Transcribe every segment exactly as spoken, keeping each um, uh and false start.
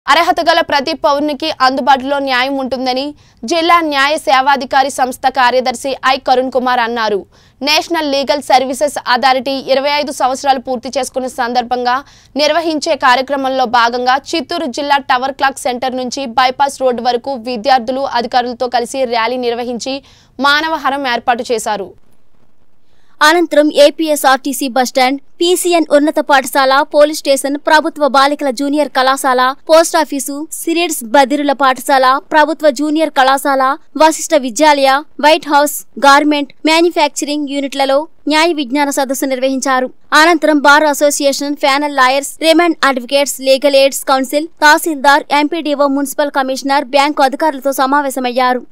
అర్హత గల ప్రతి పౌరునికి అందుబాటులో న్యాయం ఉంటుందని జిల్లా న్యాయ సేవాధికారి సంస్థ కార్యదర్శి ఐ కరుణ్ కుమార్ అన్నారు. నేషనల్ లీగల్ సర్వీసెస్ అథారిటీ ఇరవై ఐదు సంవత్సరాలు పూర్తి చేసుకున్న సందర్భంగా నిర్వహించే కార్యక్రమంలో భాగంగా చిత్తూరు జిల్లా టవర్ క్లాక్ సెంటర్ నుంచి బైపాస్ రోడ్డు వరకు విద్యార్థులు అధికారులతో కలిసి ర్యాలీ నిర్వహించి మానవహారం ఏర్పాటు చేశారు. అనంతరం ఏపీఎస్ఆర్టీసీ బస్టాండ్, పీసీఎన్ ఉన్నత పాఠశాల, పోలీస్ స్టేషన్, ప్రభుత్వ బాలికల జూనియర్ కళాశాల, పోస్టాఫీసు, సిరిడ్స్ బదిరుల పాఠశాల, ప్రభుత్వ జూనియర్ కళాశాల, Vashishta Vidyalaya, white house, garment, manufacturing యూనిట్లలో న్యాయ విజ్ఞాన సదస్సు నిర్వహించారు. అనంతరం bar association, panel lawyers, remand advocates, legal aids council, తహసీల్దార్, ఎంపీడీఓ, మున్సిపల్ కమిషనర్, బ్యాంకు అధికారులతో సమావేశమయ్యారు.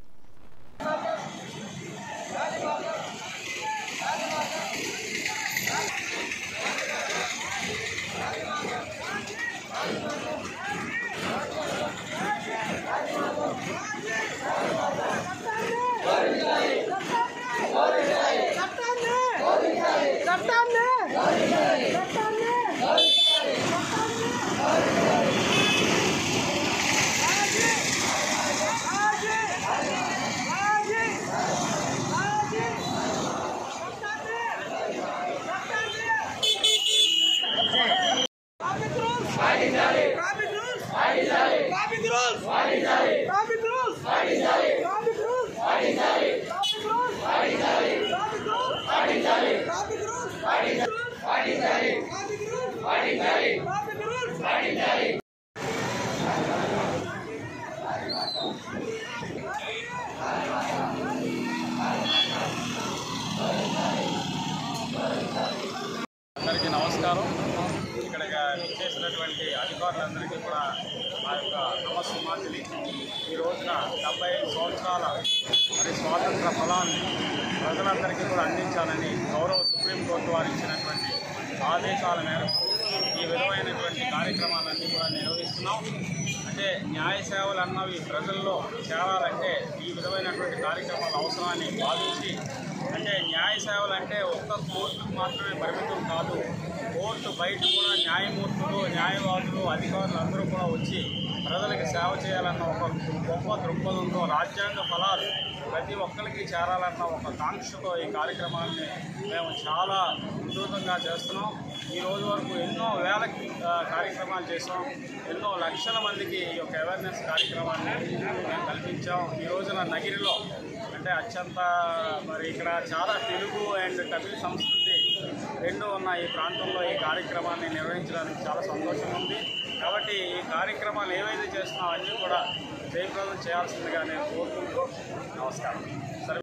అందరికీ నమస్కారం. ఇక్కడ చేసినటువంటి అధికారులందరికీ కూడా ఆ యొక్క నమస్సుమాంజలి. ఈ రోజున డెబ్బై ఐదు సంవత్సరాల మరి స్వాతంత్ర ఫలాన్ని ప్రజలందరికీ కూడా అందించాలని గౌరవ సుప్రీంకోర్టు వారు ఇచ్చినటువంటి ఆదేశాల మేరకు ఈ విధమైనటువంటి కార్యక్రమాలన్నీ కూడా నిర్వహిస్తున్నాం. అంటే న్యాయ సేవలు అన్నవి ప్రజల్లో చేరాలంటే ఈ విధమైనటువంటి కార్యక్రమాల అవసరాన్ని భావించి, అంటే న్యాయ సేవలు అంటే ఒక్క కోర్టుకు మాత్రమే పరిమితం కాదు, కోర్టు బయట కూడా న్యాయమూర్తులు, న్యాయవాదులు, అధికారులు అందరూ కూడా వచ్చి ప్రజలకు సేవ చేయాలన్న ఒక గొప్ప దృక్పథంతో, రాజ్యాంగ ఫలాలు ప్రతి ఒక్కరికి చేరాలన్న ఒక కాంక్షతో ఈ కార్యక్రమాన్ని మేము చాలా విస్తృతంగా చేస్తున్నాం. ఈ రోజు వరకు ఎన్నో వేల కార్యక్రమాలు చేసాం, ఎన్నో లక్షల మందికి ఈ యొక్క అవేర్నెస్ కార్యక్రమాన్ని మేము కల్పించాం. ఈ రోజున నగిరిలో అంటే అత్యంత మరి ఇక్కడ చాలా తెలుగు అండ్ తమిళ సంస్కృతి రెండు ఉన్న ఈ ప్రాంతంలో ఈ కార్యక్రమాన్ని నిర్వహించడానికి చాలా సంతోషంగా ఉంది. కాబట్టి ఈ కార్యక్రమాలు ఏవైతే చేస్తున్నామో అన్నీ కూడా జయప్రదం చేయాల్సిందిగా నేను కోరుకుంటూ నమస్కారం.